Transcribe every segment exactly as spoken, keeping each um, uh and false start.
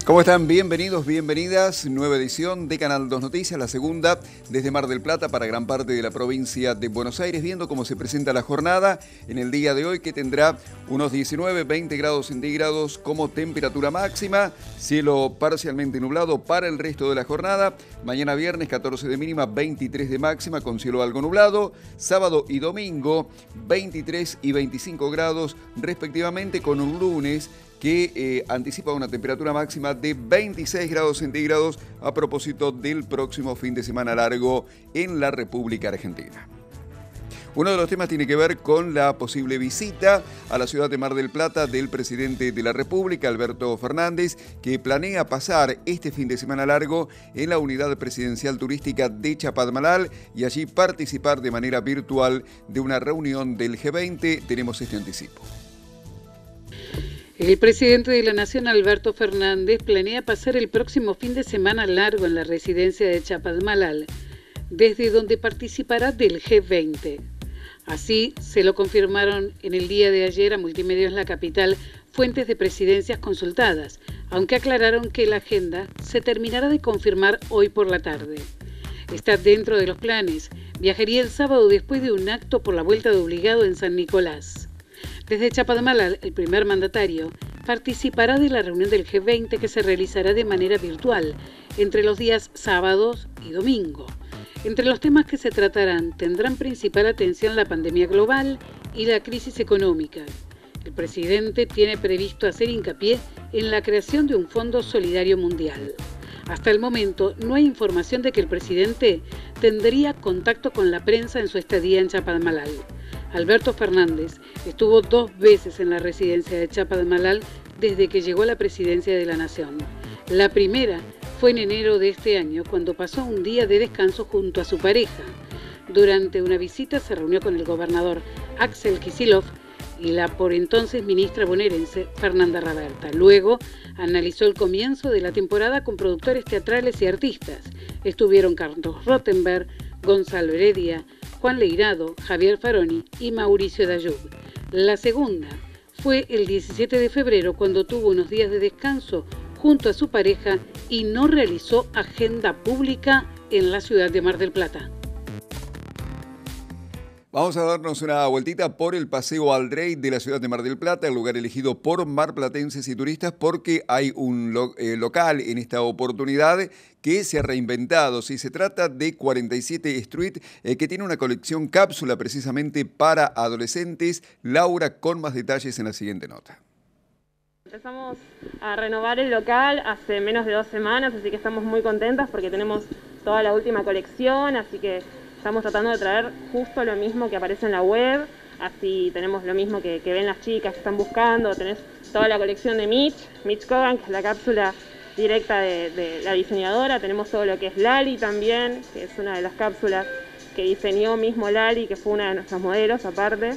¿Cómo están? Bienvenidos, bienvenidas. Nueva edición de Canal dos Noticias, la segunda desde Mar del Plata para gran parte de la provincia de Buenos Aires, viendo cómo se presenta la jornada en el día de hoy, que tendrá unos diecinueve, veinte grados centígrados como temperatura máxima, cielo parcialmente nublado para el resto de la jornada. Mañana viernes catorce de mínima, veintitrés de máxima con cielo algo nublado. Sábado y domingo veintitrés y veinticinco grados respectivamente, con un lunes que eh, anticipa una temperatura máxima de veintiséis grados centígrados a propósito del próximo fin de semana largo en la República Argentina. Uno de los temas tiene que ver con la posible visita a la ciudad de Mar del Plata del presidente de la República, Alberto Fernández, que planea pasar este fin de semana largo en la unidad presidencial turística de Chapadmalal y allí participar de manera virtual de una reunión del G veinte. Tenemos este anticipo. El presidente de la Nación, Alberto Fernández, planea pasar el próximo fin de semana largo en la residencia de Chapadmalal, desde donde participará del G veinte. Así se lo confirmaron en el día de ayer a Multimedios La Capital fuentes de presidencias consultadas, aunque aclararon que la agenda se terminará de confirmar hoy por la tarde. Está dentro de los planes. Viajaría el sábado después de un acto por la vuelta de obligado en San Nicolás. Desde Chapadmalal, el primer mandatario participará de la reunión del G veinte que se realizará de manera virtual entre los días sábados y domingo. Entre los temas que se tratarán tendrán principal atención la pandemia global y la crisis económica. El presidente tiene previsto hacer hincapié en la creación de un Fondo Solidario Mundial. Hasta el momento no hay información de que el presidente tendría contacto con la prensa en su estadía en Chapadmalal. Alberto Fernández estuvo dos veces en la residencia de Chapadmalal desde que llegó a la presidencia de la Nación. La primera fue en enero de este año, cuando pasó un día de descanso junto a su pareja. Durante una visita se reunió con el gobernador Axel Kicillof y la por entonces ministra bonaerense Fernanda Raberta. Luego analizó el comienzo de la temporada con productores teatrales y artistas. Estuvieron Carlos Rottenberg, Gonzalo Heredia, Juan Leirado, Javier Faroni y Mauricio Dayub. La segunda fue el diecisiete de febrero, cuando tuvo unos días de descanso junto a su pareja y no realizó agenda pública en la ciudad de Mar del Plata. Vamos a darnos una vueltita por el Paseo Aldrey de la ciudad de Mar del Plata, el lugar elegido por marplatenses y turistas porque hay un lo, eh, local en esta oportunidad que se ha reinventado. Sí, se trata de cuarenta y siete Street, eh, que tiene una colección cápsula precisamente para adolescentes. Laura, con más detalles en la siguiente nota. Empezamos a renovar el local hace menos de dos semanas, así que estamos muy contentas porque tenemos toda la última colección, así que estamos tratando de traer justo lo mismo que aparece en la web, así tenemos lo mismo que, que ven las chicas que están buscando. Tenés toda la colección de Mitch, Mitch Cogan, que es la cápsula directa de, de la diseñadora. Tenemos todo lo que es Lali también, que es una de las cápsulas que diseñó mismo Lali, que fue una de nuestras modelos aparte.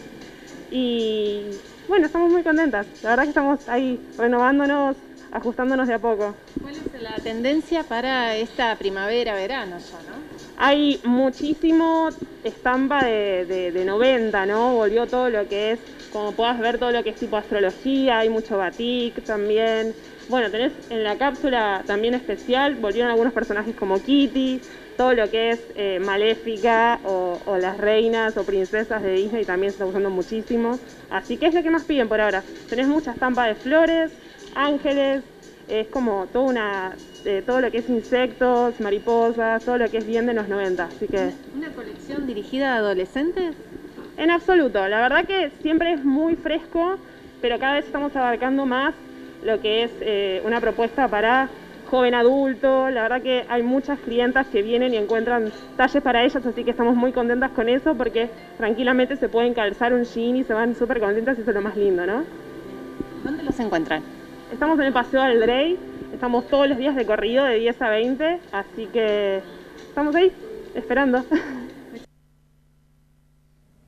Y bueno, estamos muy contentas, la verdad que estamos ahí renovándonos, ajustándonos de a poco. ¿Cuál es la tendencia para esta primavera-verano ya, no? Hay muchísimo estampa de, de, de noventa, ¿no? Volvió todo lo que es, como puedas ver, todo lo que es tipo astrología, hay mucho batik también. Bueno, tenés en la cápsula también especial, volvieron algunos personajes como Kitty, todo lo que es eh, Maléfica o, o las reinas o princesas de Disney también se está usando muchísimo. Así que es lo que más piden por ahora. Tenés mucha estampa de flores, ángeles, es como toda una, eh, todo lo que es insectos, mariposas, todo lo que es bien de los noventa, así que... ¿Una colección dirigida a adolescentes? En absoluto, la verdad que siempre es muy fresco, pero cada vez estamos abarcando más lo que es eh, una propuesta para joven adulto. La verdad que hay muchas clientas que vienen y encuentran talles para ellas, así que estamos muy contentas con eso, porque tranquilamente se pueden calzar un jean y se van súper contentas y eso es lo más lindo, ¿no? ¿Dónde los encuentran? Estamos en el Paseo Aldrey, estamos todos los días de corrido de diez a veinte, así que estamos ahí, esperando.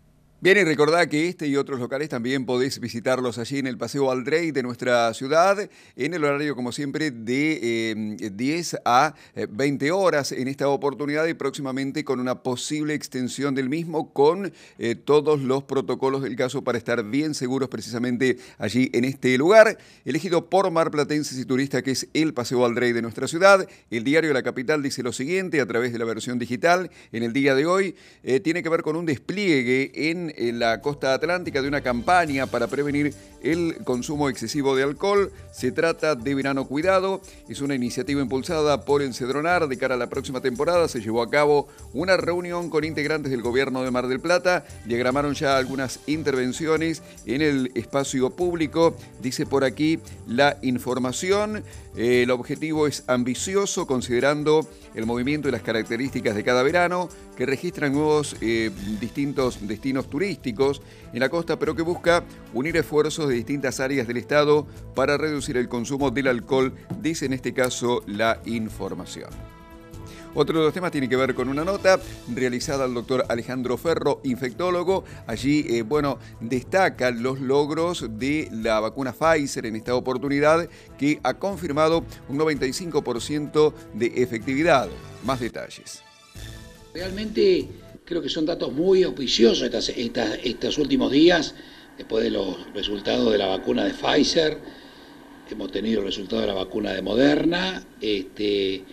Bien, y recordá que este y otros locales también podés visitarlos allí en el Paseo Aldrey de nuestra ciudad, en el horario, como siempre, de eh, diez a veinte horas en esta oportunidad y próximamente con una posible extensión del mismo con eh, todos los protocolos del caso para estar bien seguros precisamente allí en este lugar, elegido por marplatenses y turistas, que es el Paseo Aldrey de nuestra ciudad. El diario de la capital dice lo siguiente a través de la versión digital en el día de hoy, eh, tiene que ver con un despliegue en en la costa atlántica de una campaña para prevenir el consumo excesivo de alcohol. Se trata de Verano Cuidado, es una iniciativa impulsada por el Cedronar. De cara a la próxima temporada se llevó a cabo una reunión con integrantes del gobierno de Mar del Plata, diagramaron ya algunas intervenciones en el espacio público, dice por aquí la información. El objetivo es ambicioso considerando el movimiento y las características de cada verano, que registran nuevos eh, distintos destinos turísticos en la costa, pero que busca unir esfuerzos de distintas áreas del Estado para reducir el consumo del alcohol, dice en este caso la información. Otro de los temas tiene que ver con una nota realizada al doctor Alejandro Ferro, infectólogo. Allí, eh, bueno, destaca los logros de la vacuna Pfizer en esta oportunidad, que ha confirmado un noventa y cinco por ciento de efectividad. Más detalles. Realmente creo que son datos muy auspiciosos estas, estas, estos últimos días, después de los resultados de la vacuna de Pfizer. Hemos tenido el resultado de la vacuna de Moderna, este...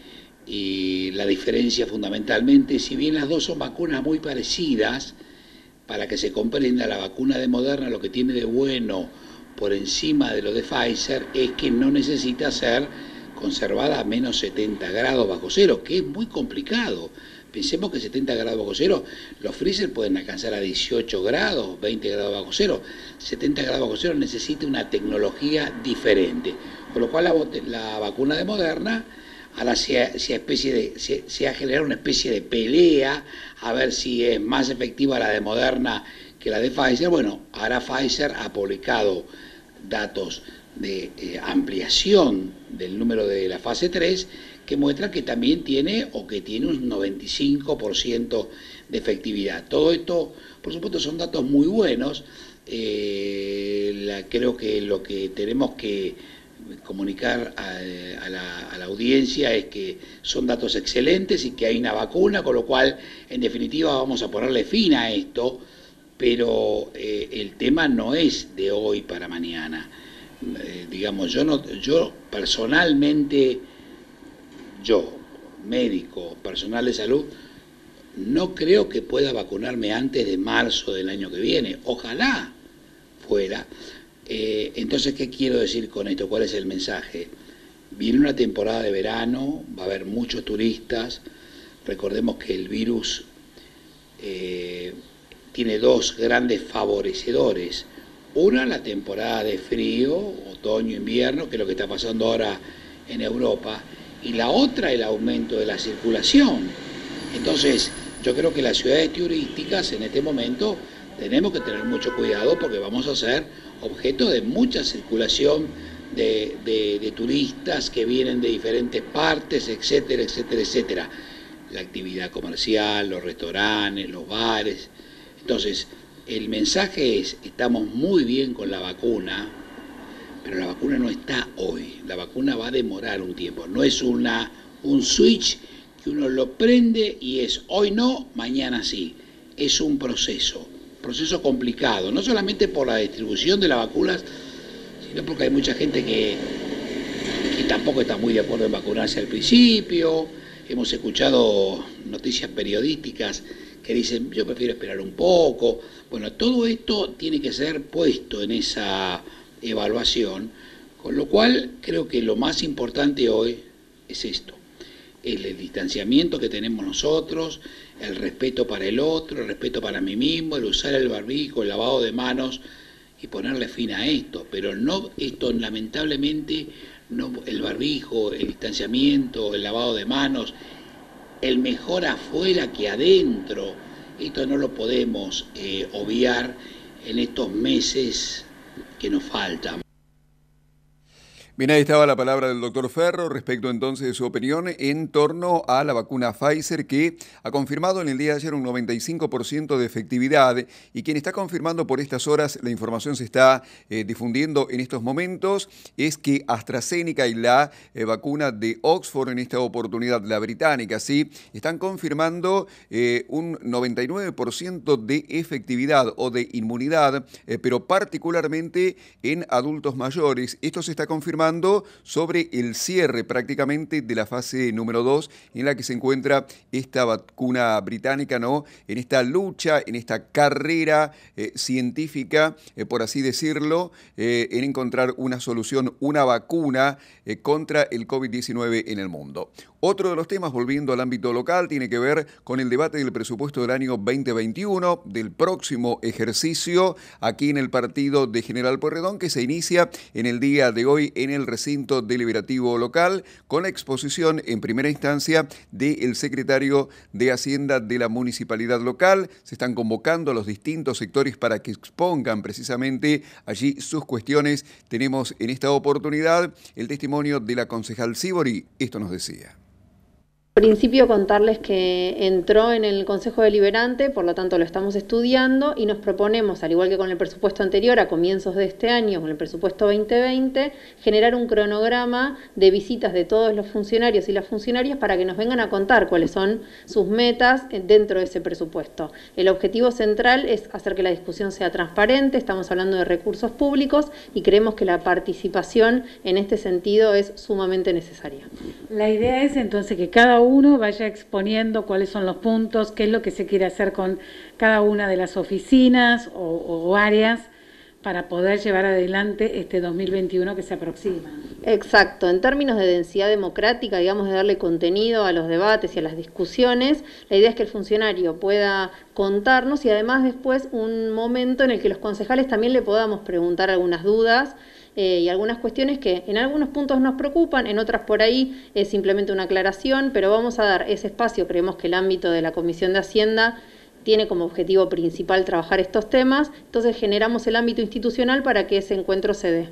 y la diferencia fundamentalmente, si bien las dos son vacunas muy parecidas, para que se comprenda, la vacuna de Moderna lo que tiene de bueno por encima de lo de Pfizer es que no necesita ser conservada a menos setenta grados bajo cero, que es muy complicado. Pensemos que setenta grados bajo cero, los freezer pueden alcanzar a dieciocho grados, veinte grados bajo cero. setenta grados bajo cero necesita una tecnología diferente, con lo cual la, la vacuna de Moderna ahora se ha, se, ha especie de, se, se ha generado una especie de pelea a ver si es más efectiva la de Moderna que la de Pfizer. Bueno, ahora Pfizer ha publicado datos de eh, ampliación del número de la fase tres que muestra que también tiene o que tiene un noventa y cinco por ciento de efectividad. Todo esto, por supuesto, son datos muy buenos. Eh, la, creo que lo que tenemos que comunicar a, a, la, a la audiencia es que son datos excelentes y que hay una vacuna, con lo cual en definitiva vamos a ponerle fin a esto, pero eh, el tema no es de hoy para mañana. Eh, digamos, yo no, yo personalmente, yo, médico, personal de salud, no creo que pueda vacunarme antes de marzo del año que viene. Ojalá fuera. Eh, entonces, ¿qué quiero decir con esto? ¿Cuál es el mensaje? Viene una temporada de verano, va a haber muchos turistas. Recordemos que el virus eh, tiene dos grandes favorecedores. Una, la temporada de frío, otoño, invierno, que es lo que está pasando ahora en Europa. Y la otra, el aumento de la circulación. Entonces, yo creo que las ciudades turísticas en este momento tenemos que tener mucho cuidado porque vamos a ser objeto de mucha circulación de, de, de turistas que vienen de diferentes partes, etcétera, etcétera, etcétera. La actividad comercial, los restaurantes, los bares. Entonces, el mensaje es, estamos muy bien con la vacuna, pero la vacuna no está hoy. La vacuna va a demorar un tiempo. No es una, un switch que uno lo prende y es hoy no, mañana sí. Es un proceso. Proceso complicado, no solamente por la distribución de las vacunas, sino porque hay mucha gente que, que tampoco está muy de acuerdo en vacunarse al principio. Hemos escuchado noticias periodísticas que dicen, yo prefiero esperar un poco. Bueno, todo esto tiene que ser puesto en esa evaluación, con lo cual creo que lo más importante hoy es esto. El, el distanciamiento que tenemos nosotros, el respeto para el otro, el respeto para mí mismo, el usar el barbijo, el lavado de manos y ponerle fin a esto. Pero no, esto lamentablemente, no, el barbijo, el distanciamiento, el lavado de manos, el mejor afuera que adentro, esto no lo podemos eh, obviar en estos meses que nos faltan. Bien, ahí estaba la palabra del doctor Ferro respecto entonces de su opinión en torno a la vacuna Pfizer, que ha confirmado en el día de ayer un noventa y cinco por ciento de efectividad, y quien está confirmando por estas horas, la información se está eh, difundiendo en estos momentos, es que AstraZeneca y la eh, vacuna de Oxford, en esta oportunidad la británica, sí, están confirmando eh, un noventa y nueve por ciento de efectividad o de inmunidad, eh, pero particularmente en adultos mayores. Esto se está confirmando sobre el cierre prácticamente de la fase número dos en la que se encuentra esta vacuna británica, ¿no? En esta lucha, en esta carrera eh, científica, eh, por así decirlo, eh, en encontrar una solución, una vacuna eh, contra el COVID diecinueve en el mundo. Otro de los temas, volviendo al ámbito local, tiene que ver con el debate del presupuesto del año veinte veintiuno, del próximo ejercicio aquí en el partido de General Pueyrredón, que se inicia en el día de hoy en el recinto deliberativo local, con la exposición en primera instancia del secretario de Hacienda de la municipalidad local. Se están convocando a los distintos sectores para que expongan precisamente allí sus cuestiones. Tenemos en esta oportunidad el testimonio de la concejal Sibori. Esto nos decía. En principio contarles que entró en el Consejo Deliberante, por lo tanto lo estamos estudiando y nos proponemos, al igual que con el presupuesto anterior, a comienzos de este año, con el presupuesto veinte veinte, generar un cronograma de visitas de todos los funcionarios y las funcionarias para que nos vengan a contar cuáles son sus metas dentro de ese presupuesto. El objetivo central es hacer que la discusión sea transparente, estamos hablando de recursos públicos y creemos que la participación en este sentido es sumamente necesaria. La idea es entonces que cada uno vaya exponiendo cuáles son los puntos, qué es lo que se quiere hacer con cada una de las oficinas o, o áreas para poder llevar adelante este dos mil veintiuno que se aproxima. Exacto, en términos de densidad democrática, digamos, de darle contenido a los debates y a las discusiones, la idea es que el funcionario pueda contarnos y además después un momento en el que los concejales también le podamos preguntar algunas dudas Eh, y algunas cuestiones que en algunos puntos nos preocupan, en otras por ahí es simplemente una aclaración, pero vamos a dar ese espacio. Creemos que el ámbito de la Comisión de Hacienda tiene como objetivo principal trabajar estos temas, entonces generamos el ámbito institucional para que ese encuentro se dé.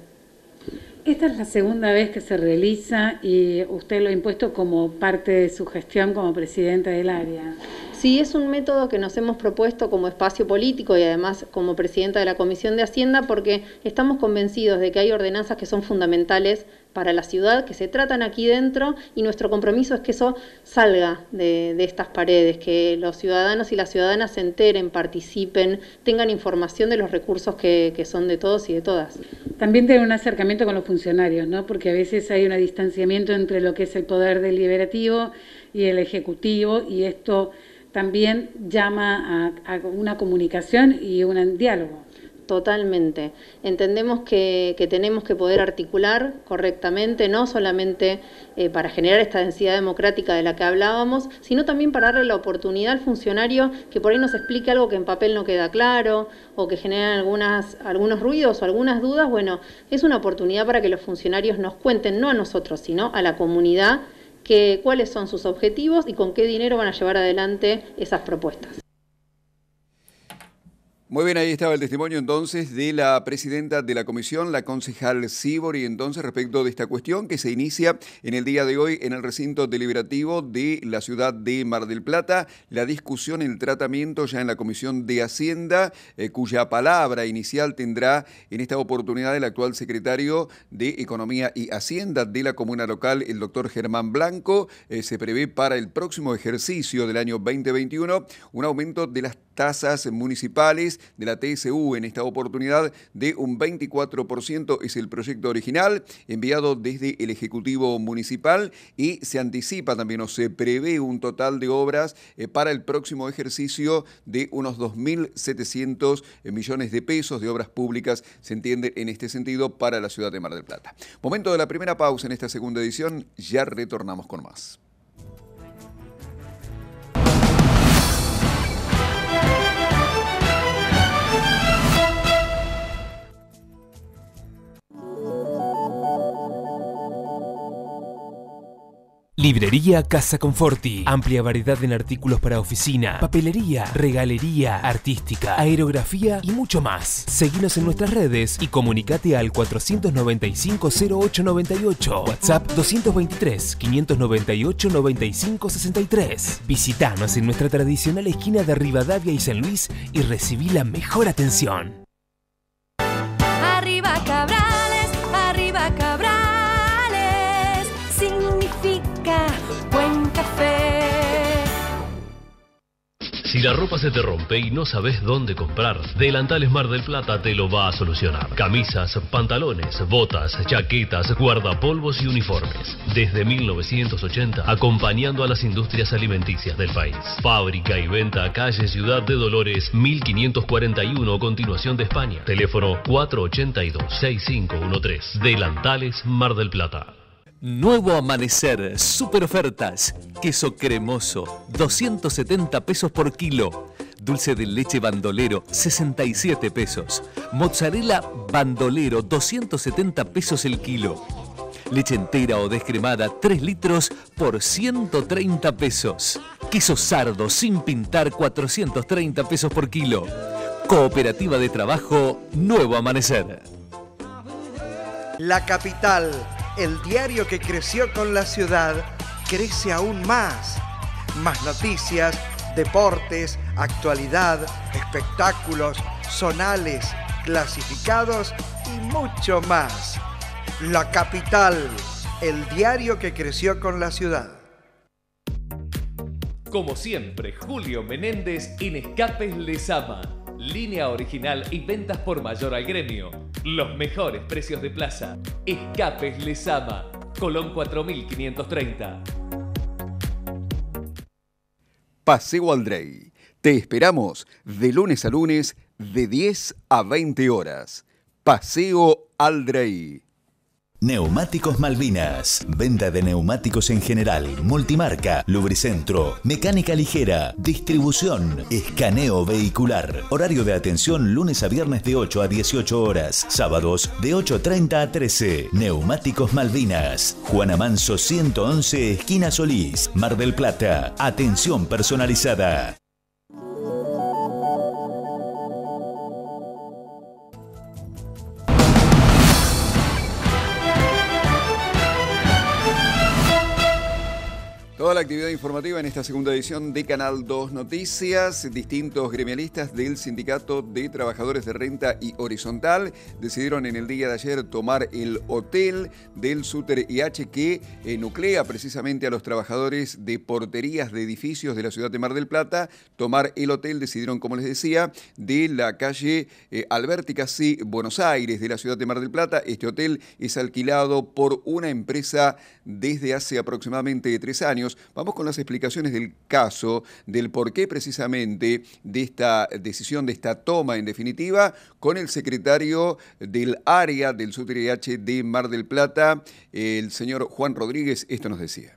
Esta es la segunda vez que se realiza y usted lo ha impuesto como parte de su gestión como presidenta del área. Sí, es un método que nos hemos propuesto como espacio político y además como presidenta de la Comisión de Hacienda porque estamos convencidos de que hay ordenanzas que son fundamentales para la ciudad, que se tratan aquí dentro y nuestro compromiso es que eso salga de, de estas paredes, que los ciudadanos y las ciudadanas se enteren, participen, tengan información de los recursos que, que son de todos y de todas. También tener un acercamiento con los funcionarios, ¿no? Porque a veces hay un distanciamiento entre lo que es el poder deliberativo y el ejecutivo y esto también llama a, a una comunicación y un diálogo. Totalmente. Entendemos que, que tenemos que poder articular correctamente, no solamente eh, para generar esta densidad democrática de la que hablábamos, sino también para darle la oportunidad al funcionario que por ahí nos explique algo que en papel no queda claro o que genera algunas, algunos ruidos o algunas dudas. Bueno, es una oportunidad para que los funcionarios nos cuenten, no a nosotros, sino a la comunidad, que, cuáles son sus objetivos y con qué dinero van a llevar adelante esas propuestas. Muy bien, ahí estaba el testimonio entonces de la presidenta de la comisión, la concejal Sibori, entonces respecto de esta cuestión que se inicia en el día de hoy en el recinto deliberativo de la ciudad de Mar del Plata, la discusión, el tratamiento ya en la Comisión de Hacienda, eh, cuya palabra inicial tendrá en esta oportunidad el actual secretario de Economía y Hacienda de la comuna local, el doctor Germán Blanco. Eh, se prevé para el próximo ejercicio del año veinte veintiuno un aumento de las tasas municipales de la T S U en esta oportunidad de un veinticuatro por ciento, es el proyecto original enviado desde el Ejecutivo Municipal y se anticipa también o se prevé un total de obras eh, para el próximo ejercicio de unos dos mil setecientos millones de pesos de obras públicas, se entiende en este sentido, para la ciudad de Mar del Plata. Momento de la primera pausa en esta segunda edición, ya retornamos con más. Librería Casa Conforti. Amplia variedad en artículos para oficina, papelería, regalería, artística, aerografía y mucho más. Seguinos en nuestras redes y comunicate al cuatrocientos noventa y cinco cero ocho noventa y ocho. WhatsApp doscientos veintitrés quinientos noventa y ocho noventa y cinco sesenta y tres. Visitanos en nuestra tradicional esquina de Rivadavia y San Luis y recibí la mejor atención. Arriba Cabrales, arriba Cabrales, significa buen café. Si la ropa se te rompe y no sabes dónde comprar, Delantales Mar del Plata te lo va a solucionar. Camisas, pantalones, botas, chaquetas, guardapolvos y uniformes. Desde mil novecientos ochenta, acompañando a las industrias alimenticias del país. Fábrica y venta, calle Ciudad de Dolores, mil quinientos cuarenta y uno, continuación de España. Teléfono cuatro ochenta y dos, sesenta y cinco trece. Delantales Mar del Plata. Nuevo amanecer, super ofertas. Queso cremoso, doscientos setenta pesos por kilo. Dulce de leche bandolero, sesenta y siete pesos. Mozzarella bandolero, doscientos setenta pesos el kilo. Leche entera o descremada, tres litros por ciento treinta pesos. Queso sardo sin pintar, cuatrocientos treinta pesos por kilo. Cooperativa de Trabajo, Nuevo Amanecer. La Capital, el diario que creció con la ciudad, crece aún más. Más noticias, deportes, actualidad, espectáculos, zonales, clasificados y mucho más. La Capital, el diario que creció con la ciudad. Como siempre, Julio Menéndez en Escapes Lezama. Línea original y ventas por mayor al gremio. Los mejores precios de plaza. Escapes Lezama. Colón cuatro mil quinientos treinta. Paseo Aldrey. Te esperamos de lunes a lunes de diez a veinte horas. Paseo Aldrey. Neumáticos Malvinas. Venta de neumáticos en general, multimarca, lubricentro, mecánica ligera, distribución, escaneo vehicular. Horario de atención lunes a viernes de ocho a dieciocho horas. Sábados de ocho treinta a trece. Neumáticos Malvinas. Juana Manso ciento once, esquina Solís, Mar del Plata. Atención personalizada. Toda la actividad informativa en esta segunda edición de Canal dos Noticias. Distintos gremialistas del Sindicato de Trabajadores de Renta y Horizontal decidieron en el día de ayer tomar el hotel del Suter I H que eh, nuclea precisamente a los trabajadores de porterías de edificios de la ciudad de Mar del Plata. Tomar el hotel, decidieron, como les decía, de la calle eh, Alberti Casí, Buenos Aires, de la ciudad de Mar del Plata. Este hotel es alquilado por una empresa desde hace aproximadamente tres años. Vamos con las explicaciones del caso, del porqué precisamente de esta decisión, de esta toma en definitiva, con el secretario del área del Suter I H de Mar del Plata, el señor Juan Rodríguez. Esto nos decía.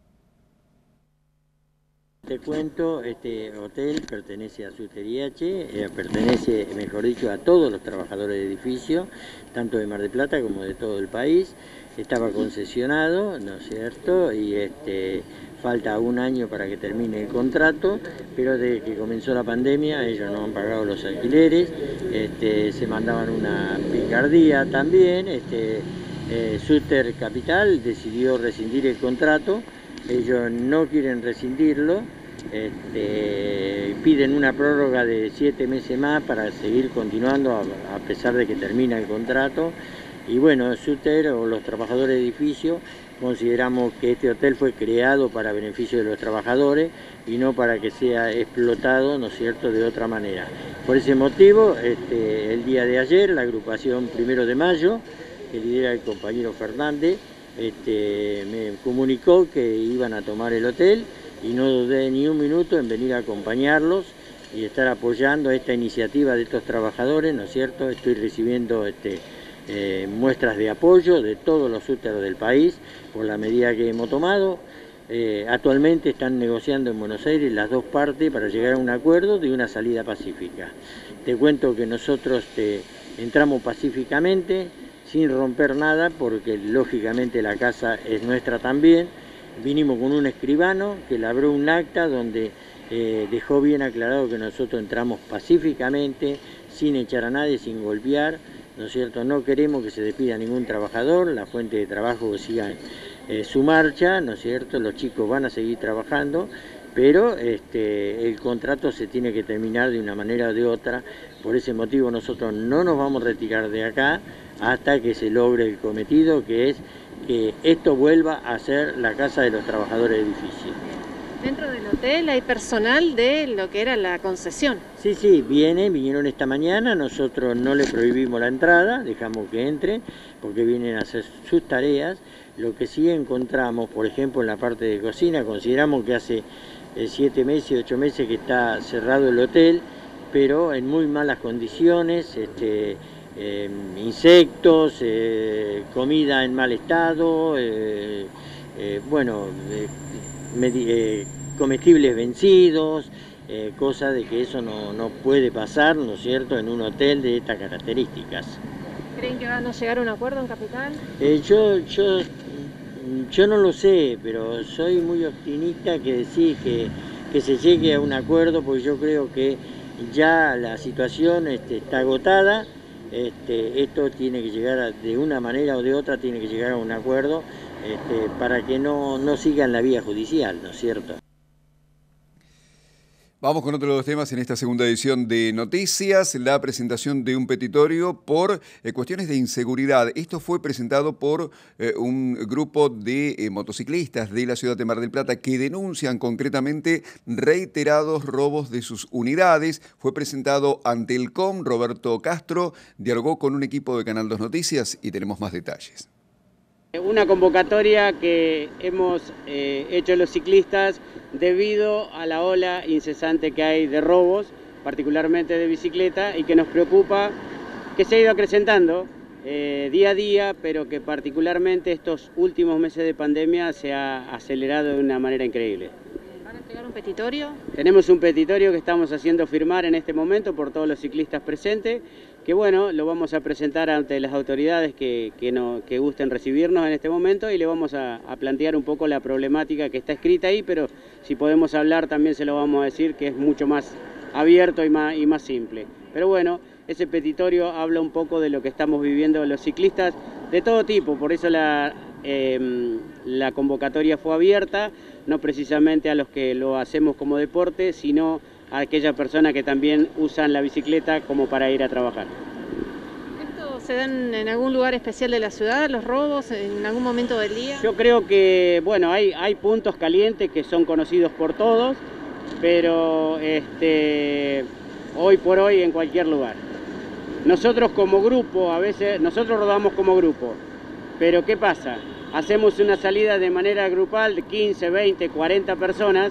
Te cuento, este hotel pertenece a Suter I H, eh, pertenece, mejor dicho, a todos los trabajadores de edificio, tanto de Mar del Plata como de todo el país. Estaba concesionado, ¿no es cierto? Y este, falta un año para que termine el contrato, pero desde que comenzó la pandemia ellos no han pagado los alquileres, este, se mandaban una picardía también. Este, eh, Suter Capital decidió rescindir el contrato, ellos no quieren rescindirlo, este, piden una prórroga de siete meses más para seguir continuando a, a pesar de que termina el contrato. Y bueno, Suter o los trabajadores de edificio consideramos que este hotel fue creado para beneficio de los trabajadores y no para que sea explotado, ¿no es cierto?, de otra manera. Por ese motivo, este, el día de ayer, la agrupación Primero de Mayo, que lidera el compañero Fernández, este, me comunicó que iban a tomar el hotel y no dudé ni un minuto en venir a acompañarlos y estar apoyando esta iniciativa de estos trabajadores, ¿no es cierto? Estoy recibiendo este, eh, muestras de apoyo de todos los Suter del país por la medida que hemos tomado. Eh, actualmente están negociando en Buenos Aires las dos partes para llegar a un acuerdo de una salida pacífica. Te cuento que nosotros te, entramos pacíficamente, sin romper nada, porque lógicamente la casa es nuestra también. vinimos con un escribano que labró un acta donde eh, dejó bien aclarado que nosotros entramos pacíficamente, sin echar a nadie, sin golpear, ¿no es cierto? No queremos que se despida ningún trabajador, la fuente de trabajo que siga eh, su marcha, ¿no es cierto? Los chicos van a seguir trabajando, pero este, el contrato se tiene que terminar de una manera o de otra. Por ese motivo nosotros no nos vamos a retirar de acá hasta que se logre el cometido, que es que esto vuelva a ser la casa de los trabajadores del edificio. Dentro del hotel hay personal de lo que era la concesión. Sí, sí, vienen, vinieron esta mañana, nosotros no le prohibimos la entrada, dejamos que entre, porque vienen a hacer sus tareas. Lo que sí encontramos, por ejemplo, en la parte de cocina, consideramos que hace eh, siete meses, ocho meses que está cerrado el hotel, pero en muy malas condiciones, este, eh, insectos, eh, comida en mal estado, eh, eh, bueno, eh, eh, comestibles vencidos, eh, cosa de que eso no, no puede pasar, ¿no es cierto?, en un hotel de estas características. ¿Creen que van a llegar a un acuerdo en Capital? Eh, yo, yo, yo no lo sé, pero soy muy optimista que decir que, que se llegue a un acuerdo, porque yo creo que ya la situación este, está agotada. Este, esto tiene que llegar a, de una manera o de otra, tiene que llegar a un acuerdo este, para que no, no sigan la vía judicial, ¿no es cierto? Vamos con otro de los temas en esta segunda edición de Noticias, la presentación de un petitorio por eh, cuestiones de inseguridad. Esto fue presentado por eh, un grupo de eh, motociclistas de la ciudad de Mar del Plata que denuncian concretamente reiterados robos de sus unidades. Fue presentado ante el C O M. Roberto Castro dialogó con un equipo de Canal dos Noticias y tenemos más detalles. Una convocatoria que hemos eh, hecho los ciclistas debido a la ola incesante que hay de robos, particularmente de bicicleta, y que nos preocupa, que se ha ido acrecentando eh, día a día, pero que particularmente estos últimos meses de pandemia se ha acelerado de una manera increíble. ¿Van a entregar un petitorio? Tenemos un petitorio que estamos haciendo firmar en este momento por todos los ciclistas presentes, que bueno, lo vamos a presentar ante las autoridades que, que, no, que gusten recibirnos en este momento y le vamos a, a plantear un poco la problemática que está escrita ahí, pero si podemos hablar también se lo vamos a decir, que es mucho más abierto y más, y más simple. Pero bueno, ese petitorio habla un poco de lo que estamos viviendo los ciclistas de todo tipo, por eso la, eh, la convocatoria fue abierta, no precisamente a los que lo hacemos como deporte, sino a aquellas personas que también usan la bicicleta como para ir a trabajar. ¿Esto se dan en algún lugar especial de la ciudad, los robos, en algún momento del día? Yo creo que, bueno, hay, hay puntos calientes que son conocidos por todos, pero este, hoy por hoy en cualquier lugar. Nosotros como grupo, a veces, nosotros rodamos como grupo, pero ¿qué pasa? Hacemos una salida de manera grupal de quince, veinte, cuarenta personas,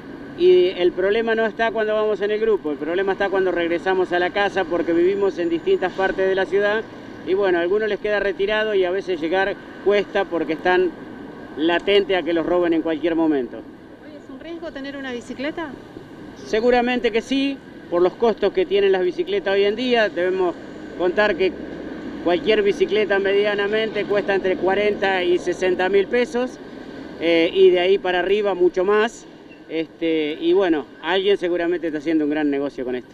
y el problema no está cuando vamos en el grupo, el problema está cuando regresamos a la casa, porque vivimos en distintas partes de la ciudad y bueno, a algunos les queda retirado y a veces llegar cuesta porque están latentes a que los roben en cualquier momento. Oye, ¿es un riesgo tener una bicicleta? Seguramente que sí, por los costos que tienen las bicicletas hoy en día. Debemos contar que cualquier bicicleta medianamente cuesta entre cuarenta y sesenta mil pesos eh, y de ahí para arriba mucho más. Este, y bueno, alguien seguramente está haciendo un gran negocio con esto.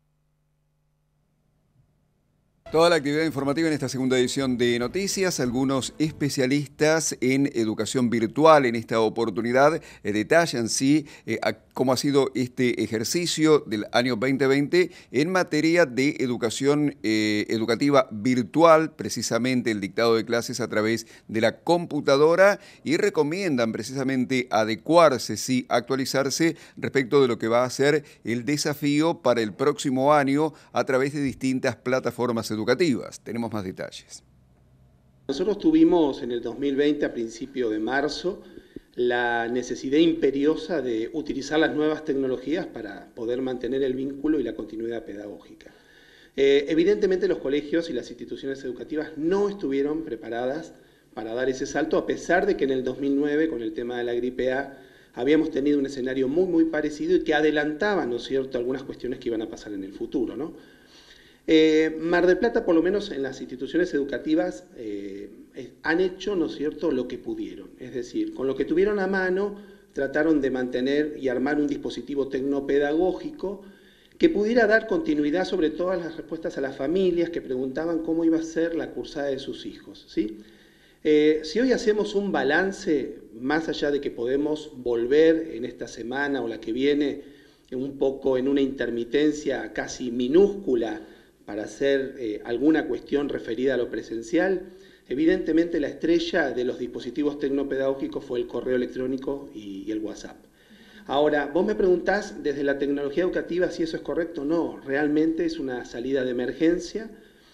Toda la actividad informativa en esta segunda edición de Noticias, algunos especialistas en educación virtual en esta oportunidad eh, detallan sí eh, a, cómo ha sido este ejercicio del año veinte veinte en materia de educación eh, educativa virtual, precisamente el dictado de clases a través de la computadora, y recomiendan precisamente adecuarse, sí, actualizarse respecto de lo que va a ser el desafío para el próximo año a través de distintas plataformas educativas. educativas. Tenemos más detalles. Nosotros tuvimos en el dos mil veinte, a principio de marzo, la necesidad imperiosa de utilizar las nuevas tecnologías para poder mantener el vínculo y la continuidad pedagógica. Eh, evidentemente los colegios y las instituciones educativas no estuvieron preparadas para dar ese salto, a pesar de que en el dos mil nueve, con el tema de la gripe A, habíamos tenido un escenario muy, muy parecido y que adelantaba, ¿no es cierto?, algunas cuestiones que iban a pasar en el futuro, ¿no? Eh, Mar del Plata, por lo menos en las instituciones educativas, eh, han hecho, ¿no es cierto?, lo que pudieron. Es decir, con lo que tuvieron a mano, trataron de mantener y armar un dispositivo tecnopedagógico que pudiera dar continuidad sobre todas las respuestas a las familias que preguntaban cómo iba a ser la cursada de sus hijos, ¿sí? Eh, si hoy hacemos un balance, más allá de que podemos volver en esta semana o la que viene un poco en una intermitencia casi minúscula para hacer eh, alguna cuestión referida a lo presencial, evidentemente la estrella de los dispositivos tecnopedagógicos fue el correo electrónico y, y el WhatsApp. Ahora, vos me preguntás desde la tecnología educativa si eso es correcto. No, realmente es una salida de emergencia.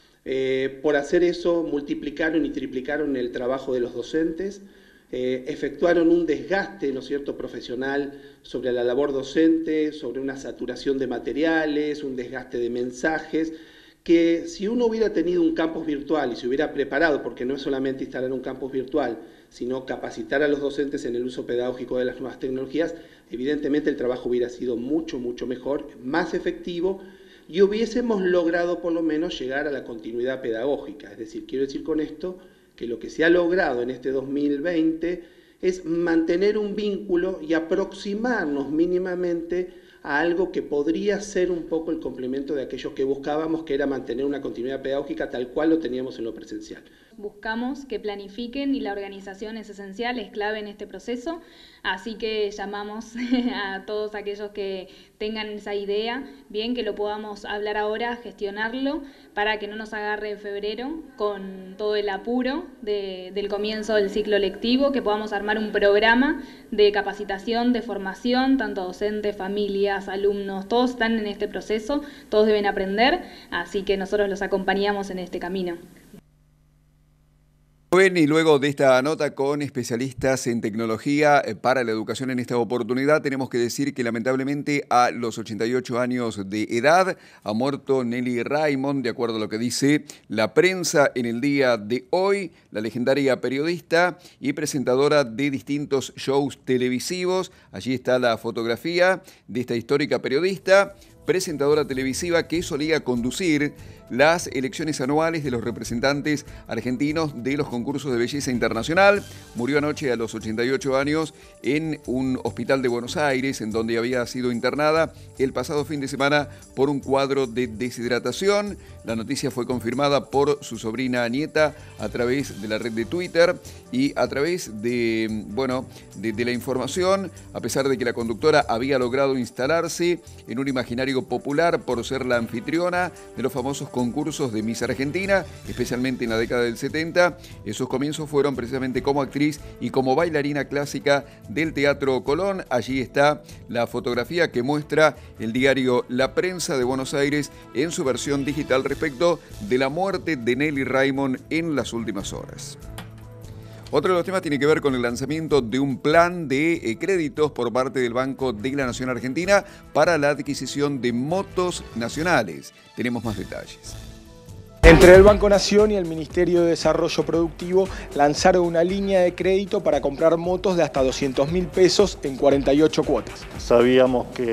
Eh, por hacer eso multiplicaron y triplicaron el trabajo de los docentes, eh, efectuaron un desgaste, ¿no es cierto?, profesional sobre la labor docente, sobre una saturación de materiales, un desgaste de mensajes, que si uno hubiera tenido un campus virtual y se hubiera preparado, porque no es solamente instalar un campus virtual, sino capacitar a los docentes en el uso pedagógico de las nuevas tecnologías, evidentemente el trabajo hubiera sido mucho, mucho mejor, más efectivo, y hubiésemos logrado por lo menos llegar a la continuidad pedagógica. Es decir, quiero decir con esto que lo que se ha logrado en este dos mil veinte es mantener un vínculo y aproximarnos mínimamente a algo que podría ser un poco el complemento de aquello que buscábamos, que era mantener una continuidad pedagógica tal cual lo teníamos en lo presencial. Buscamos que planifiquen y la organización es esencial, es clave en este proceso, así que llamamos a todos aquellos que tengan esa idea, bien que lo podamos hablar ahora, gestionarlo, para que no nos agarre en febrero con todo el apuro de, del comienzo del ciclo lectivo, que podamos armar un programa de capacitación, de formación, tanto docentes, familias, alumnos, todos están en este proceso, todos deben aprender, así que nosotros los acompañamos en este camino. Bueno, y luego de esta nota con especialistas en tecnología para la educación en esta oportunidad, tenemos que decir que lamentablemente a los ochenta y ocho años de edad ha muerto Nelly Raymond, de acuerdo a lo que dice la prensa en el día de hoy, la legendaria periodista y presentadora de distintos shows televisivos. Allí está la fotografía de esta histórica periodista, presentadora televisiva que solía conducir las elecciones anuales de los representantes argentinos de los concursos de belleza internacional. Murió anoche a los ochenta y ocho años en un hospital de Buenos Aires, en donde había sido internada el pasado fin de semana por un cuadro de deshidratación. La noticia fue confirmada por su sobrina nieta a través de la red de Twitter y a través de, bueno, de, de la información, a pesar de que la conductora había logrado instalarse en un imaginario popular por ser la anfitriona de los famosos concursos de Miss Argentina, especialmente en la década del setenta. Esos comienzos fueron precisamente como actriz y como bailarina clásica del Teatro Colón. Allí está la fotografía que muestra el diario La Prensa de Buenos Aires en su versión digital respecto de la muerte de Nelly Raymond en las últimas horas. Otro de los temas tiene que ver con el lanzamiento de un plan de eh, créditos por parte del Banco de la Nación Argentina para la adquisición de motos nacionales. Tenemos más detalles. Entre el Banco Nación y el Ministerio de Desarrollo Productivo lanzaron una línea de crédito para comprar motos de hasta doscientos mil pesos en cuarenta y ocho cuotas. Sabíamos que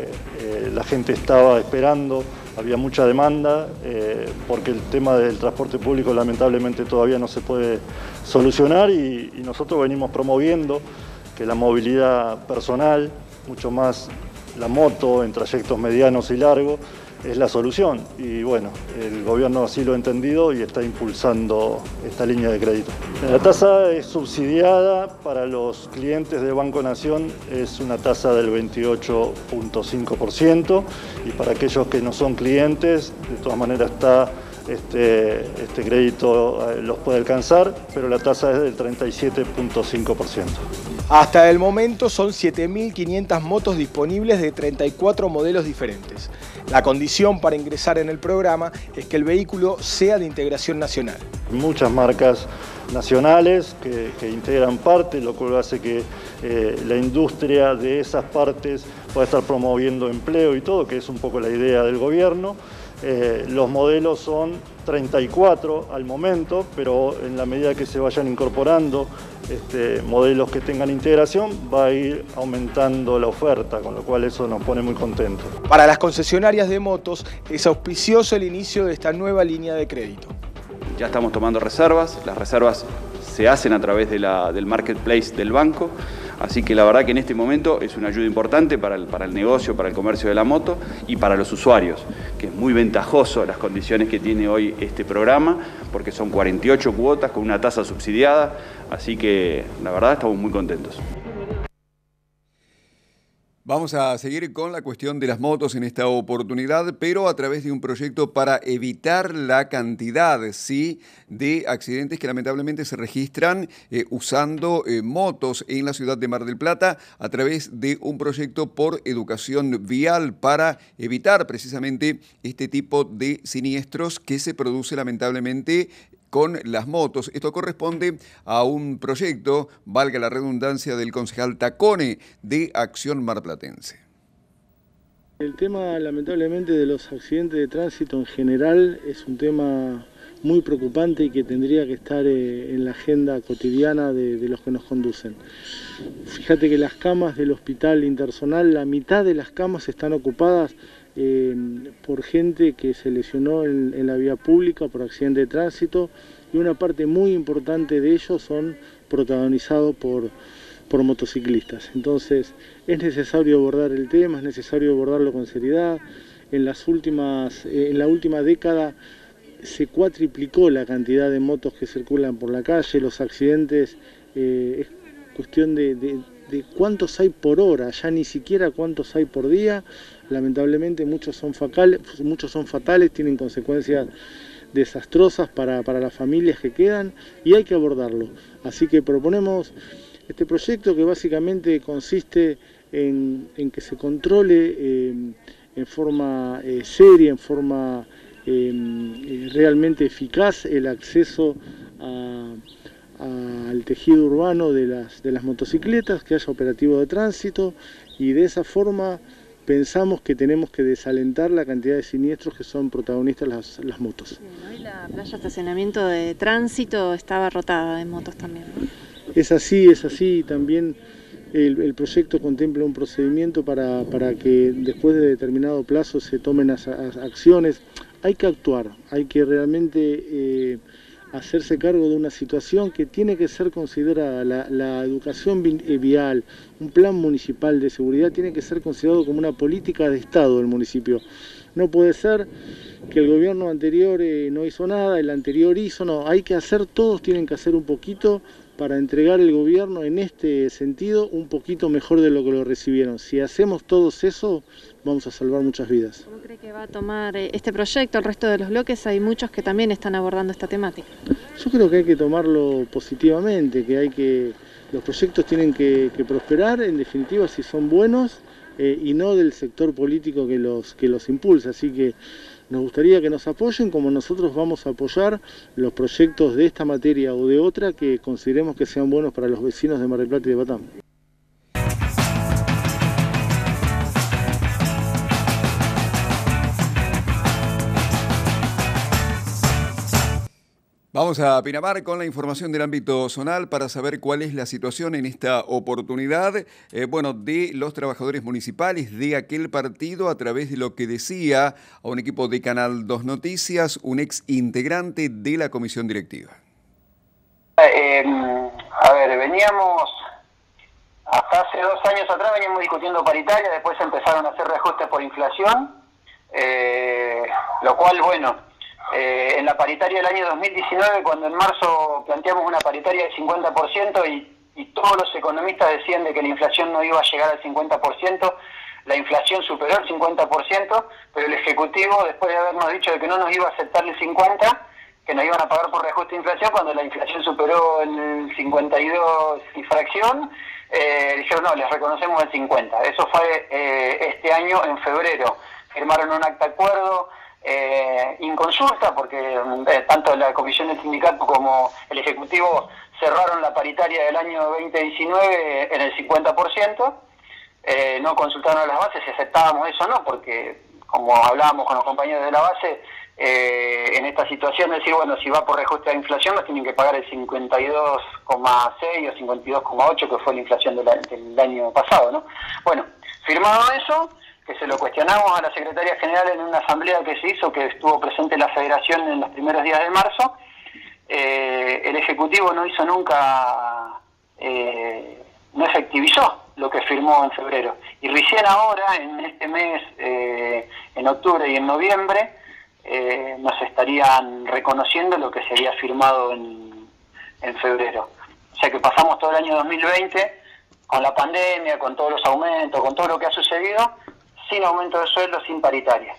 eh, la gente estaba esperando, había mucha demanda, eh, porque el tema del transporte público lamentablemente todavía no se puede solucionar y, y nosotros venimos promoviendo que la movilidad personal, mucho más la moto en trayectos medianos y largos, es la solución. Y bueno, el gobierno así lo ha entendido y está impulsando esta línea de crédito. La tasa es subsidiada para los clientes de Banco Nación, es una tasa del veintiocho punto cinco por ciento y para aquellos que no son clientes, de todas maneras está Este, este crédito los puede alcanzar, pero la tasa es del treinta y siete punto cinco por ciento. Hasta el momento son siete mil quinientas motos disponibles de treinta y cuatro modelos diferentes. La condición para ingresar en el programa es que el vehículo sea de integración nacional. Muchas marcas nacionales que, que integran parte, lo cual hace que eh, la industria de esas partes pueda estar promoviendo empleo y todo, que es un poco la idea del gobierno. Eh, los modelos son treinta y cuatro al momento, pero en la medida que se vayan incorporando este, modelos que tengan integración, va a ir aumentando la oferta, con lo cual eso nos pone muy contentos. Para las concesionarias de motos es auspicioso el inicio de esta nueva línea de crédito. Ya estamos tomando reservas, las reservas se hacen a través de la, del marketplace del banco, así que la verdad que en este momento es una ayuda importante para el, para el negocio, para el comercio de la moto y para los usuarios, que es muy ventajoso las condiciones que tiene hoy este programa, porque son cuarenta y ocho cuotas con una tasa subsidiada, así que la verdad estamos muy contentos. Vamos a seguir con la cuestión de las motos en esta oportunidad, pero a través de un proyecto para evitar la cantidad, sí, de accidentes que lamentablemente se registran eh, usando eh, motos en la ciudad de Mar del Plata, a través de un proyecto por educación vial para evitar precisamente este tipo de siniestros que se produce lamentablemente con las motos. Esto corresponde a un proyecto, valga la redundancia, del concejal Tacone de Acción Marplatense. El tema, lamentablemente, de los accidentes de tránsito en general es un tema muy preocupante y que tendría que estar eh, en la agenda cotidiana de, de los que nos conducen. Fíjate que las camas del hospital interzonal, la mitad de las camas están ocupadas Eh, por gente que se lesionó en, en la vía pública por accidente de tránsito, y una parte muy importante de ellos son protagonizados por, por motociclistas. Entonces es necesario abordar el tema, es necesario abordarlo con seriedad. En, las últimas, eh, en la última década se cuatriplicó la cantidad de motos que circulan por la calle, los accidentes, eh, es cuestión de, de, de cuántos hay por hora, ya ni siquiera cuántos hay por día. Lamentablemente muchos son fatales, muchos son fatales, tienen consecuencias desastrosas para, para las familias que quedan, y hay que abordarlo. Así que proponemos este proyecto, que básicamente consiste en, en que se controle eh, en forma eh, seria, en forma eh, realmente eficaz el acceso a, a, al tejido urbano de las, de las motocicletas, que haya operativo de tránsito, y de esa forma pensamos que tenemos que desalentar la cantidad de siniestros que son protagonistas las, las motos. Hoy la playa de estacionamiento de tránsito estaba rotada de motos también, ¿no? Es así, es así. También el, el proyecto contempla un procedimiento para, para que después de determinado plazo se tomen as, as, acciones. Hay que actuar, hay que realmente eh, hacerse cargo de una situación que tiene que ser considerada. La, la educación vial, un plan municipal de seguridad tiene que ser considerado como una política de Estado del municipio. No puede ser que el gobierno anterior eh, no hizo nada, el anterior hizo, no, hay que hacer, todos tienen que hacer un poquito para entregar el gobierno en este sentido un poquito mejor de lo que lo recibieron. Si hacemos todos eso, vamos a salvar muchas vidas. ¿Cómo cree que va a tomar este proyecto el resto de los bloques? Hay muchos que también están abordando esta temática. Yo creo que hay que tomarlo positivamente, que hay que los proyectos tienen que, que prosperar, en definitiva, si son buenos, eh, y no del sector político que los, que los impulsa. Así que nos gustaría que nos apoyen, como nosotros vamos a apoyar los proyectos de esta materia o de otra que consideremos que sean buenos para los vecinos de Mar del Plata y de Batán. Vamos a Pinamar con la información del ámbito zonal para saber cuál es la situación en esta oportunidad, eh, bueno, de los trabajadores municipales de aquel partido, a través de lo que decía a un equipo de Canal dos Noticias, un ex integrante de la comisión directiva. Eh, a ver, veníamos, hasta hace dos años atrás veníamos discutiendo paritaria, después empezaron a hacer reajustes por inflación, eh, lo cual, bueno... Eh, en la paritaria del año dos mil diecinueve, cuando en marzo planteamos una paritaria del cincuenta por ciento y, y todos los economistas decían de que la inflación no iba a llegar al cincuenta por ciento, la inflación superó el cincuenta por ciento, pero el Ejecutivo, después de habernos dicho de que no nos iba a aceptar el cincuenta por ciento, que nos iban a pagar por reajuste de inflación, cuando la inflación superó el cincuenta y dos y fracción, eh, dijeron no, les reconocemos el cincuenta por ciento. Eso fue eh, este año en febrero. Firmaron un acta de acuerdo, Eh, inconsulta, porque eh, tanto la comisión del sindicato como el Ejecutivo cerraron la paritaria del año veinte diecinueve en el cincuenta por ciento, eh, no consultaron a las bases si aceptábamos eso o no, porque como hablábamos con los compañeros de la base, eh, en esta situación decir, bueno, si va por reajuste de inflación nos tienen que pagar el cincuenta y dos coma seis o cincuenta y dos coma ocho que fue la inflación del, del año pasado, ¿no? Bueno, firmado eso, que se lo cuestionamos a la Secretaría General en una asamblea que se hizo, que estuvo presente la Federación en los primeros días de marzo, eh, el Ejecutivo no hizo nunca, eh, no efectivizó lo que firmó en febrero. Y recién ahora, en este mes, eh, en octubre y en noviembre, eh, nos estarían reconociendo lo que se había firmado en, en febrero. O sea que pasamos todo el año dos mil veinte con la pandemia, con todos los aumentos, con todo lo que ha sucedido, sin aumento de sueldo, sin paritaria.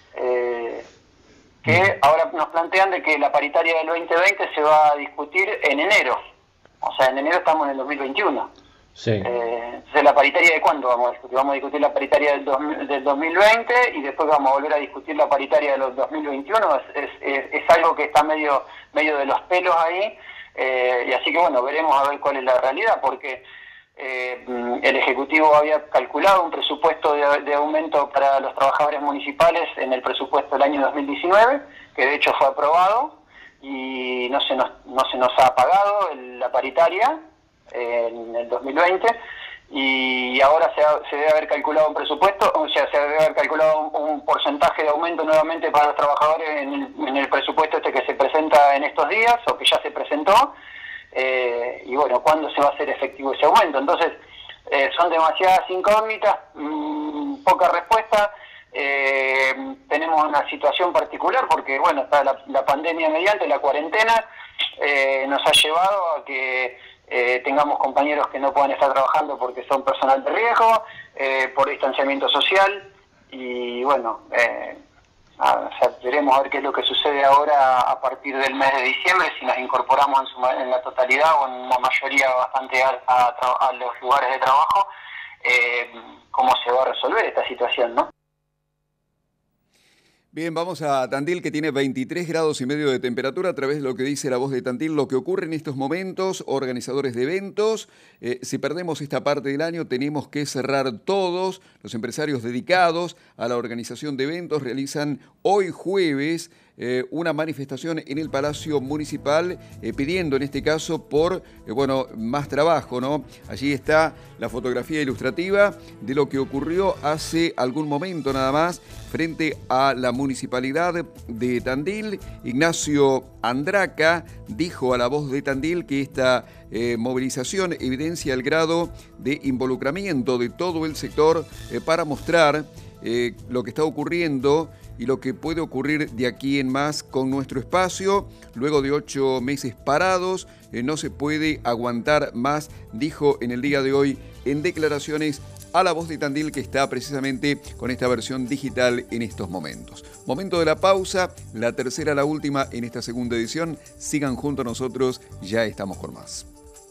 Eh, que ahora nos plantean de que la paritaria del veinte veinte se va a discutir en enero. O sea, en enero estamos en el dos mil veintiuno. Sí. Eh, entonces, ¿la paritaria de cuándo vamos a discutir? Vamos a discutir la paritaria del, dos, del dos mil veinte y después vamos a volver a discutir la paritaria de los dos mil veintiuno. Es, es, es, es algo que está medio medio de los pelos ahí. Eh, y así que, bueno, veremos a ver cuál es la realidad, porque eh, el Ejecutivo había calculado un presupuesto de, de aumento para los trabajadores municipales en el presupuesto del año dos mil diecinueve, que de hecho fue aprobado, y no se nos, no se nos ha pagado el, la paritaria en el dos mil veinte, y ahora se, ha, se debe haber calculado un presupuesto, o sea, se debe haber calculado un, un porcentaje de aumento nuevamente para los trabajadores en el, en el presupuesto este que se presenta en estos días, o que ya se presentó, eh, y bueno, ¿cuándo se va a hacer efectivo ese aumento? Entonces, eh, son demasiadas incógnitas, mmm, poca respuesta. Eh, tenemos una situación particular porque, bueno, está la, la pandemia mediante, la cuarentena, eh, nos ha llevado a que eh, tengamos compañeros que no puedan estar trabajando porque son personal de riesgo, eh, por distanciamiento social, y bueno, eh, a, o sea, veremos a ver qué es lo que sucede ahora a partir del mes de diciembre, si nos incorporamos en, su, en la totalidad o en una mayoría bastante alta a, a los lugares de trabajo, eh, cómo se va a resolver esta situación, ¿no? Bien, vamos a Tandil, que tiene veintitrés grados y medio de temperatura, a través de lo que dice la voz de Tandil, lo que ocurre en estos momentos, organizadores de eventos. Eh, si perdemos esta parte del año, tenemos que cerrar todos. Los empresarios dedicados a la organización de eventos realizan hoy jueves eh, una manifestación en el Palacio Municipal, eh, pidiendo en este caso por, eh, bueno, más trabajo, ¿no? Allí está la fotografía ilustrativa de lo que ocurrió hace algún momento nada más frente a la Municipalidad de Tandil. Ignacio Andraca dijo a la voz de Tandil que esta eh, movilización evidencia el grado de involucramiento de todo el sector eh, para mostrar eh, lo que está ocurriendo y lo que puede ocurrir de aquí en más con nuestro espacio. Luego de ocho meses parados, eh, no se puede aguantar más, dijo en el día de hoy en declaraciones a la voz de Tandil, que está precisamente con esta versión digital en estos momentos. Momento de la pausa, la tercera, la última en esta segunda edición. Sigan junto a nosotros, ya estamos con más.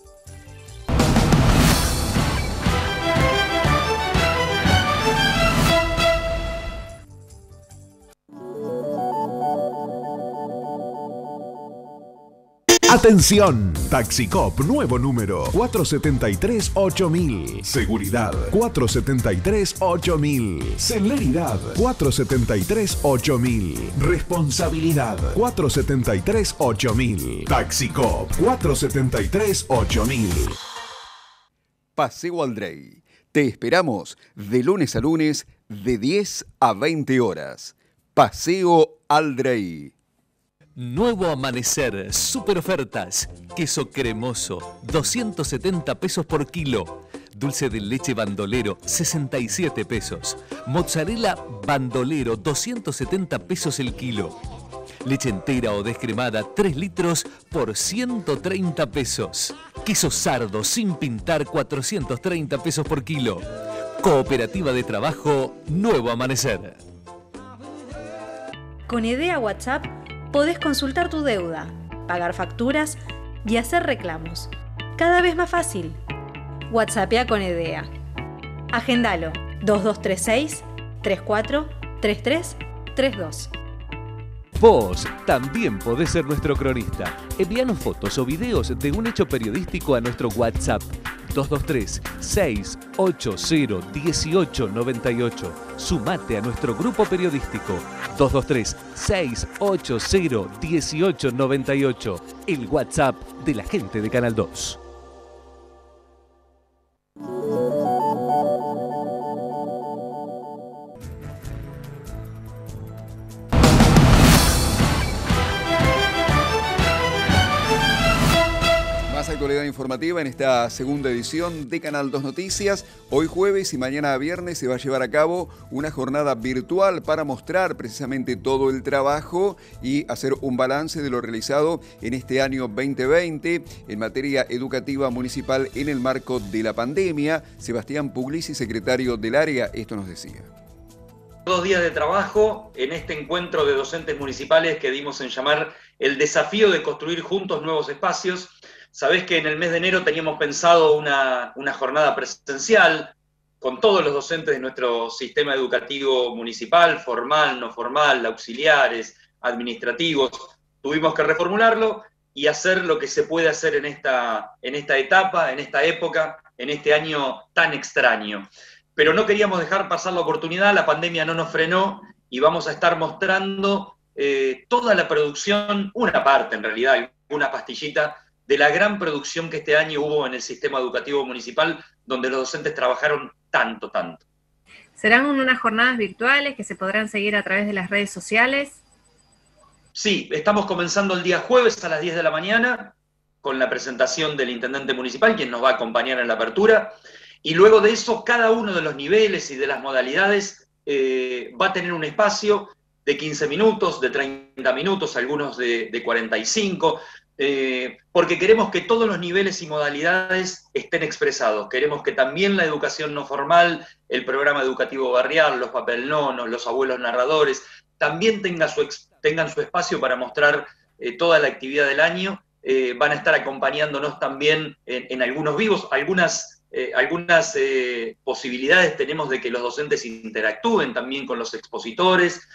Atención, Taxicop, nuevo número cuatro siete tres ocho mil. Seguridad cuatro siete tres ocho mil. Celeridad cuatro siete tres ocho mil. Responsabilidad cuatro siete tres ocho mil. Taxicop cuatro siete tres ocho mil. Paseo Aldrey. Te esperamos de lunes a lunes de diez a veinte horas. Paseo Aldrey. Nuevo amanecer, super ofertas. Queso cremoso, doscientos setenta pesos por kilo. Dulce de leche bandolero, sesenta y siete pesos. Mozzarella bandolero, doscientos setenta pesos el kilo. Leche entera o descremada, tres litros por ciento treinta pesos. Queso sardo sin pintar, cuatrocientos treinta pesos por kilo. Cooperativa de Trabajo, Nuevo Amanecer. Con Edea WhatsApp podés consultar tu deuda, pagar facturas y hacer reclamos. Cada vez más fácil. WhatsAppea con Edea. Agendalo dos dos tres seis, tres cuatro tres tres tres dos. Vos también podés ser nuestro cronista. Envíanos fotos o videos de un hecho periodístico a nuestro WhatsApp dos dos tres, seis ocho cero, uno ocho nueve ocho. Sumate a nuestro grupo periodístico dos dos tres, seis ocho cero, uno ocho nueve ocho. El WhatsApp de la gente de Canal dos. Actualidad informativa en esta segunda edición de Canal dos Noticias. Hoy jueves y mañana viernes se va a llevar a cabo una jornada virtual para mostrar precisamente todo el trabajo y hacer un balance de lo realizado en este año veinte veinte en materia educativa municipal en el marco de la pandemia. Sebastián Puglisi, secretario del área, esto nos decía. Dos días de trabajo en este encuentro de docentes municipales que dimos en llamar el desafío de construir juntos nuevos espacios. Sabés que en el mes de enero teníamos pensado una, una jornada presencial con todos los docentes de nuestro sistema educativo municipal, formal, no formal, auxiliares, administrativos. Tuvimos que reformularlo y hacer lo que se puede hacer en esta, en esta etapa, en esta época, en este año tan extraño. Pero no queríamos dejar pasar la oportunidad, la pandemia no nos frenó y vamos a estar mostrando eh, toda la producción, una parte en realidad, una pastillita, de la gran producción que este año hubo en el sistema educativo municipal, donde los docentes trabajaron tanto, tanto. ¿Serán unas jornadas virtuales que se podrán seguir a través de las redes sociales? Sí, estamos comenzando el día jueves a las diez de la mañana, con la presentación del intendente municipal, quien nos va a acompañar en la apertura, y luego de eso, cada uno de los niveles y de las modalidades eh, va a tener un espacio de quince minutos, de treinta minutos, algunos de, de cuarenta y cinco, Eh, porque queremos que todos los niveles y modalidades estén expresados. Queremos que también la educación no formal, el programa educativo barrial, los papelnonos, los abuelos narradores, también tenga su, tengan su espacio para mostrar eh, toda la actividad del año. Eh, van a estar acompañándonos también en, en algunos vivos. Algunas, eh, algunas eh, posibilidades tenemos de que los docentes interactúen también con los expositores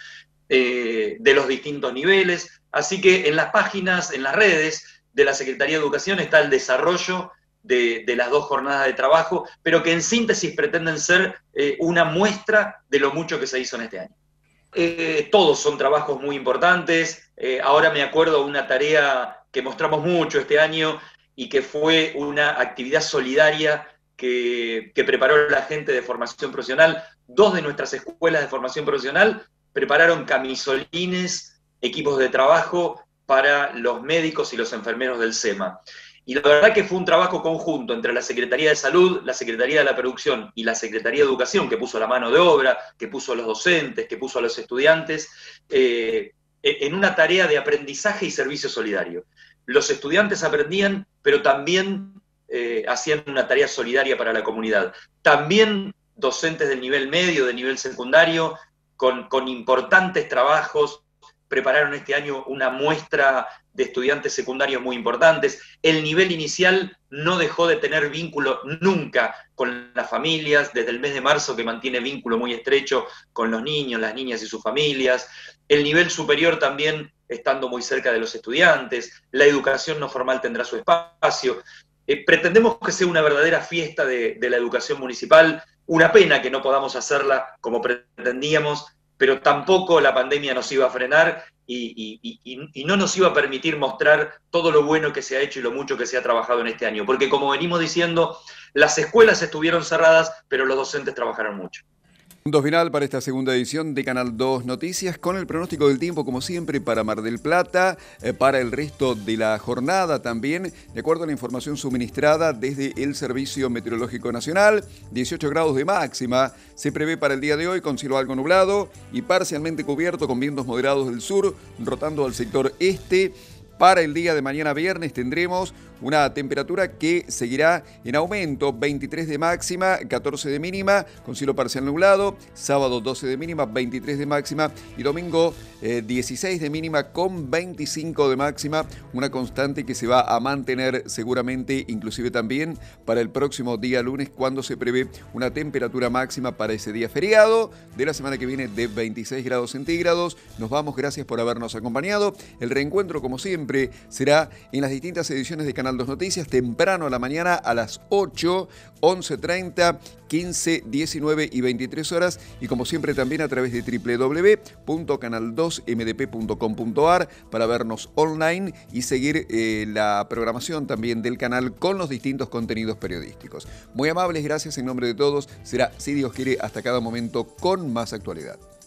eh, de los distintos niveles. Así que en las páginas, en las redes de la Secretaría de Educación está el desarrollo de, de las dos jornadas de trabajo, pero que en síntesis pretenden ser eh, una muestra de lo mucho que se hizo en este año. Eh, todos son trabajos muy importantes. Eh, ahora me acuerdo de una tarea que mostramos mucho este año y que fue una actividad solidaria que, que preparó la gente de formación profesional. Dos de nuestras escuelas de formación profesional prepararon camisolines, equipos de trabajo para los médicos y los enfermeros del SEMA. Y la verdad que fue un trabajo conjunto entre la Secretaría de Salud, la Secretaría de la Producción y la Secretaría de Educación, que puso la mano de obra, que puso a los docentes, que puso a los estudiantes, eh, en una tarea de aprendizaje y servicio solidario. Los estudiantes aprendían, pero también eh, hacían una tarea solidaria para la comunidad. También docentes del nivel medio, del nivel secundario, con, con importantes trabajos, prepararon este año una muestra de estudiantes secundarios muy importantes. El nivel inicial no dejó de tener vínculo nunca con las familias, desde el mes de marzo que mantiene vínculo muy estrecho con los niños, las niñas y sus familias. El nivel superior también estando muy cerca de los estudiantes. La educación no formal tendrá su espacio. Eh, pretendemos que sea una verdadera fiesta de, de la educación municipal. Una pena que no podamos hacerla como pretendíamos, pero tampoco la pandemia nos iba a frenar y, y, y, y no nos iba a permitir mostrar todo lo bueno que se ha hecho y lo mucho que se ha trabajado en este año. Porque como venimos diciendo, las escuelas estuvieron cerradas, pero los docentes trabajaron mucho. Punto final para esta segunda edición de Canal dos Noticias, con el pronóstico del tiempo, como siempre, para Mar del Plata, eh, para el resto de la jornada también, de acuerdo a la información suministrada desde el Servicio Meteorológico Nacional. dieciocho grados de máxima se prevé para el día de hoy, con cielo algo nublado y parcialmente cubierto con vientos moderados del sur, rotando al sector este. Para el día de mañana viernes tendremos una temperatura que seguirá en aumento, veintitrés de máxima, catorce de mínima, con cielo parcial nublado, sábado doce de mínima, veintitrés de máxima y domingo eh, dieciséis de mínima con veinticinco de máxima, una constante que se va a mantener seguramente, inclusive también para el próximo día lunes, cuando se prevé una temperatura máxima para ese día feriado de la semana que viene de veintiséis grados centígrados. Nos vamos, gracias por habernos acompañado. El reencuentro, como siempre, será en las distintas ediciones de Canal Canal dos Noticias, temprano a la mañana a las ocho, once treinta, quince, diecinueve y veintitrés horas, y como siempre también a través de doble u doble u doble u punto canal dos m d p punto com punto a r para vernos online y seguir eh, la programación también del canal con los distintos contenidos periodísticos. Muy amables, gracias en nombre de todos. Será, si Dios quiere, hasta cada momento con más actualidad.